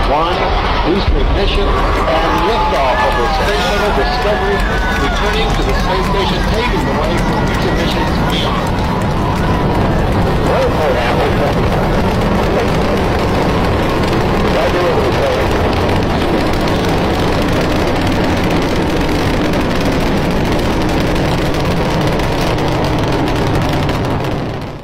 1, booster ignition, and liftoff of the Space Shuttle Discovery, returning to the space station, paving the way for future missions beyond. Well,